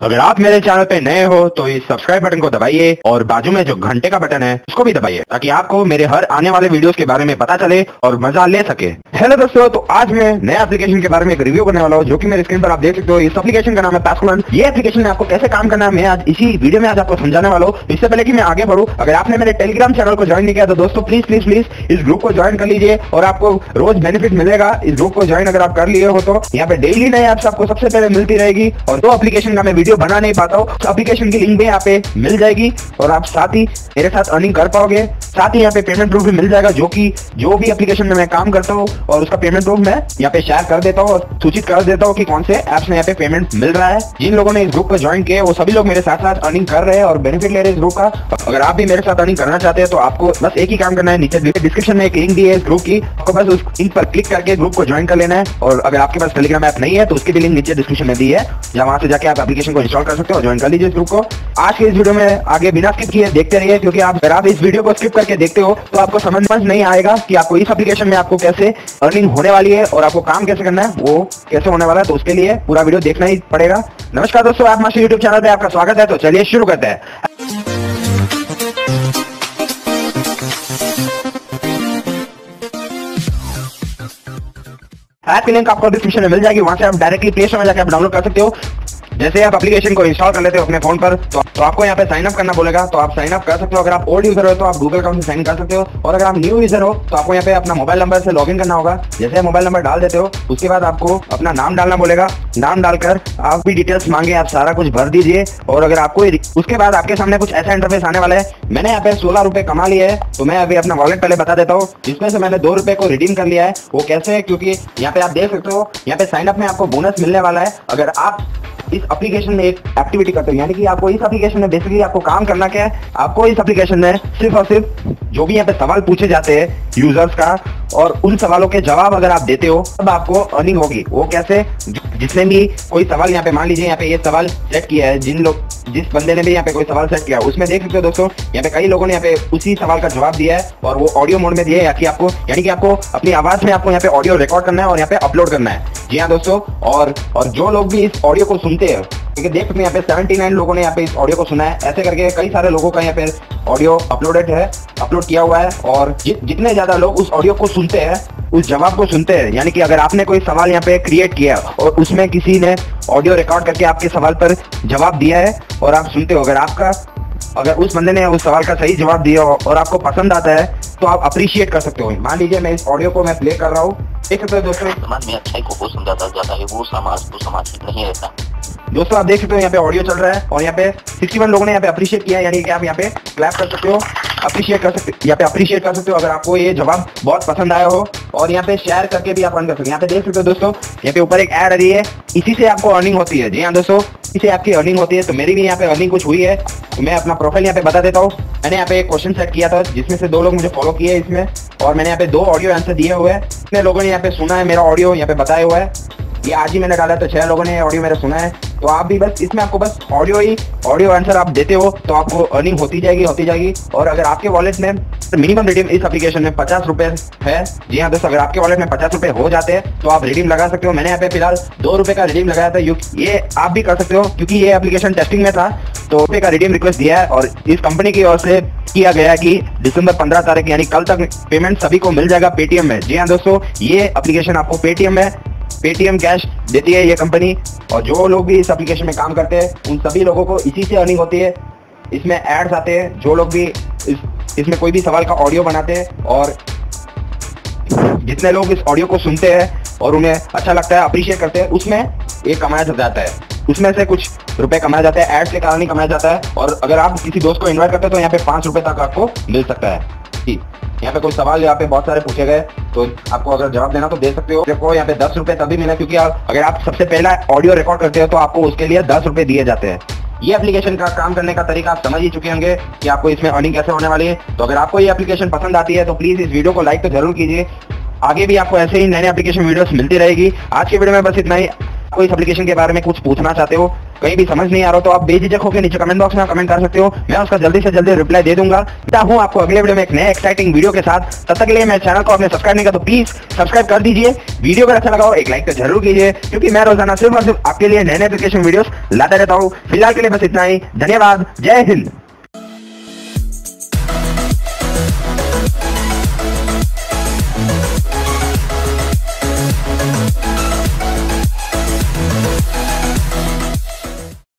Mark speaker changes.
Speaker 1: अगर आप मेरे चैनल पे नए हो तो इस सब्सक्राइब बटन को दबाइए और बाजू में जो घंटे का बटन है उसको भी दबाइए ताकि आपको मेरे हर आने वाले वीडियोस के बारे में पता चले और मजा ले सके। हेलो दोस्तों, तो आज मैं नए एप्लीकेशन के बारे में एक रिव्यू करने वाला हूँ जो कि मेरे स्क्रीन पर आप देख सकते हो। इस एप्लीकेशन का नाम है पैस्कुलन। ये एप्लीकेशन में आपको कैसे काम करना है मैं आज इसी वीडियो में आज आपको समझाने वाला हूँ। इससे पहले कि मैं आगे बढ़ूँ, अगर आपने मेरे टेलीग्राम चैनल को ज्वाइन नहीं किया तो दोस्तों प्लीज प्लीज प्लीज इस ग्रुप को ज्वाइन कर लीजिए और आपको रोज बेनिफिट मिलेगा। इस ग्रुप को ज्वाइन अगर आप कर लिए हो तो यहाँ पे डेली नए ऐप्स आपको सबसे पहले मिलती रहेगी। और दो एप्लीकेशन का मैं वीडियो बना नहीं पाता हूँ, एप्लीकेशन की लिंक भी यहाँ पे मिल जाएगी और आप साथ ही मेरे साथ अर्निंग कर पाओगे। साथ ही यहाँ पे पेमेंट प्रूफ भी मिल जाएगा जो भी एप्लीकेशन में मैं काम करता हूँ और उसका पेमेंट प्रूफ मैं यहाँ पे शेयर कर देता हूँ और सूचित कर देता हूँ कि कौन से ऐप्स में यहाँ पे पेमेंट मिल रहा है। जिन लोगों ने इस ग्रुप को ज्वाइन किया वो सभी लोग मेरे साथ साथ अर्निंग कर रहे हैं और बेनिफिट ले रहे हैं इस ग्रुप का। अगर आप भी मेरे साथ अर्निंग करना चाहते हैं तो आपको बस एक ही काम करना है, नीचे डिस्क्रिप्शन में एक लिंक दी है इस ग्रुप की, आपको बस उस लिंक पर क्लिक करके ग्रुप को ज्वाइन कर लेना है। और अगर आपके पास टेलीग्राम ऐप नहीं है तो उसकी भी लिंक नीचे डिस्क्रिप्शन में दी है, जहाँ वहां से जाके आप एप्लीकेशन को इंस्टॉल कर सकते हो और ज्वाइन कर लीजिए इस ग्रुप को। आज के इस वीडियो में आगे बिना स्किप किए देखते रहिए, क्योंकि अगर आप इस वीडियो को स्किप करके देखते हो तो आपको समझ नहीं आएगा कि आपको इस एप्लीकेशन में आपको कैसे अर्निंग होने वाली है और आपको काम कैसे करना है, वो कैसे होने वाला है। तो उसके लिए पूरा वीडियो देखना ही पड़ेगा। नमस्कार दोस्तों, आप मास्टर यूट्यूब चैनल पे आपका स्वागत है। तो चलिए शुरू करते हैं। ऐप की लिंक आपको डिस्क्रिप्शन में मिल जाएगी, वहां से आप डायरेक्टली प्ले स्टोर में जाकर आप डाउनलोड कर सकते हो। जैसे आप एप्लीकेशन को इंस्टॉल कर लेते हो अपने फोन पर तो आपको यहाँ पे साइन अप करना बोलेगा, तो आप साइन अप कर सकते हो। अगर आप ओल्ड यूजर हो तो आप गूगल अकाउंट से साइन कर सकते हो और अगर आप न्यू यूजर हो तो आपको यहाँ पे अपना मोबाइल नंबर से लॉगिन करना होगा। जैसे आप मोबाइल नंबर डाल देते हो उसके बाद आपको अपना नाम डालना बोलेगा। नाम डालकर आप भी डिटेल्स मांगे, आप सारा कुछ भर दीजिए और अगर आपको उसके बाद आपके सामने कुछ ऐसा इंटरफेस आने वाला है। मैंने यहाँ पे 16 रुपए कमा लिए है, तो मैं अभी अपना वॉलेट पहले बता देता हूँ, जिसमें से मैंने 2 रुपए को रिडीम कर लिया है। वो कैसे है, क्योंकि यहाँ पे आप देख सकते हो यहाँ पे साइन अप में आपको बोनस मिलने वाला है अगर आप इस एप्लीकेशन में एक एक्टिविटी करते हो। यानी कि आपको इस एप्लीकेशन में बेसिकली आपको काम करना क्या है, आपको इस एप्लीकेशन में सिर्फ और सिर्फ जो भी यहाँ पे सवाल पूछे जाते हैं यूजर्स का और उन सवालों के जवाब अगर आप देते हो तब आपको अर्निंग होगी। वो कैसे, जिसने भी कोई सवाल यहाँ पे मान लीजिए यहाँ पे ये सवाल सेट किया है, जिस बंदे ने भी यहाँ पे कोई सवाल सेट किया उसमें देख सकते हो दोस्तों यहाँ पे कई लोगों ने यहाँ पे उसी सवाल का जवाब दिया है और वो ऑडियो मोड में दिया है कि आपको यानी कि आपको अपनी आवाज में आपको यहाँ पे ऑडियो रिकॉर्ड करना है और यहाँ पे अपलोड करना है। जी हाँ दोस्तों, और जो लोग भी इस ऑडियो को सुनते हैं, क्योंकि देख सकते हैं यहाँ पे 79 लोगों ने यहाँ पे इस ऑडियो को सुना है। ऐसे करके कई सारे लोगों का यहाँ पे ऑडियो अपलोड किया हुआ है और जितने ज्यादा लोग उस ऑडियो को सुनते हैं उस जवाब को सुनते हैं, यानी कि अगर आपने कोई सवाल यहाँ पे क्रिएट किया और उसमें किसी ने ऑडियो रिकॉर्ड करके आपके सवाल पर जवाब दिया है और आप सुनते हो, अगर उस बंदे ने उस सवाल का सही जवाब दिया और आपको पसंद आता है तो आप अप्रिशिएट कर सकते हो। मान लीजिए मैं इस ऑडियो को मैं प्ले कर रहा हूँ, देख सकते हो दोस्तों।
Speaker 2: समाज में अच्छाई को समझाता जाता है, वो समाज नहीं रहता।
Speaker 1: दोस्तों आप देख सकते हो यहाँ पे ऑडियो चल रहा है और यहाँ पे 61 लोगों ने यहाँ पे अप्रिशिएट किया है, यानी कि आप यहाँ पे क्लैप कर सकते हो, अप्रिशिएट कर सकते हो अगर आपको ये जवाब बहुत पसंद आया हो। और यहाँ पे शेयर करके भी आप अर्न कर सकते हो। यहाँ पे देख सकते हो दोस्तों, यहाँ पे ऊपर एक ऐड आ रही है, इसी से आपको अर्निंग होती है। जी हाँ दोस्तों, इसे आपकी अर्निंग होती है। तो मेरी भी यहाँ पे अर्निंग कुछ हुई है, तो मैं अपना प्रोफाइल यहाँ पे बता देता हूँ। मैंने यहाँ पे एक क्वेश्चन सेट किया था जिसमें से 2 लोग मुझे फॉलो किए इसमें और मैंने यहाँ पे 2 ऑडियो आंसर दिए हुए हैं। इतने लोगों ने यहाँ पे सुना है मेरा ऑडियो, यहाँ पे बताया हुआ है। ये आज ही मैंने डाला है तो 6 लोगों ने ऑडियो मेरा सुना है। तो आप भी बस इसमें आपको बस ऑडियो आंसर आप देते हो तो आपको अर्निंग होती जाएगी। और अगर आपके वॉलेट में मिनिमम रिडीम इस एप्लीकेशन में 50 रुपए है। जी हाँ दोस्तों, अगर आपके वॉलेट में 50 रुपए हो जाते हैं तो आप रिडीम लगा सकते हो। मैंने यहाँ पे फिलहाल 2 रुपए का रिडीम लगाया था। ये आप भी कर सकते हो क्योंकि ये एप्लीकेशन टेस्टिंग में था, तो रुपए का रिडीम रिक्वेस्ट दिया है और इस कंपनी की ओर से किया गया है कि दिसंबर 15 तारीख यानी कल तक पेमेंट सभी को मिल जाएगा पेटीएम में। जी हाँ दोस्तों, ये एप्लीकेशन आपको पेटीएम कैश देती है ये कंपनी। और जो लोग भी इस एप्लीकेशन में काम करते हैं उन सभी लोगों को इसी से अर्निंग होती है। इसमें एड्स आते हैं, जो लोग भी इसमें कोई भी सवाल का ऑडियो बनाते हैं और जितने लोग इस ऑडियो को सुनते हैं और उन्हें अच्छा लगता है, अप्रिशिएट करते हैं, उसमें एक कमाया जाता है, उसमें से कुछ रुपए कमाया जाता है, एड के कारण ही कमाया जाता है। और अगर आप किसी दोस्त को इन्वाइट करते हो तो यहाँ पे 5 रुपए तक आपको मिल सकता है। यहाँ पे कोई सवाल यहाँ पे बहुत सारे पूछे गए तो आपको अगर जवाब देना तो दे सकते हो। देखो यहाँ पे 10 रुपए तभी मिला क्योंकि अगर आप सबसे पहला ऑडियो रिकॉर्ड करते हो तो आपको उसके लिए 10 रुपए दिए जाते हैं। ये एप्लीकेशन का काम करने का तरीका आप समझ ही चुके होंगे कि आपको इसमें अर्निंग कैसे होने वाली है। तो अगर आपको ये एप्लीकेशन पसंद आती है तो प्लीज इस वीडियो को लाइक तो जरूर कीजिए। आगे भी आपको ऐसे ही नए एप्लीकेशन वीडियोस मिलती रहेगी। आज के वीडियो में बस इतना ही। कोई इस एप्लीकेशन के बारे में कुछ पूछना चाहते हो कहीं भी समझ नहीं आ रहा तो आप बेझिझक होकर नीचे कमेंट बॉक्स में कमेंट कर सकते हो, मैं उसका जल्दी से जल्दी रिप्लाई दे दूंगा। हूँ आपको अगले वीडियो में एक नए एक्साइटिंग वीडियो के साथ। तब तक के लिए मेरे चैनल को आपने सब्सक्राइब नहीं किया तो प्लीज सब्सक्राइब कर दीजिए। वीडियो अगर अच्छा लगा हो एक लाइक तो जरूर कीजिए, क्योंकि मैं रोजाना सिर्फ और सिर्फ आपके लिए नए नए एप्लीकेशन वीडियोस लाता रहता हूँ। फिलहाल के लिए बस इतना ही, धन्यवाद, जय हिंद।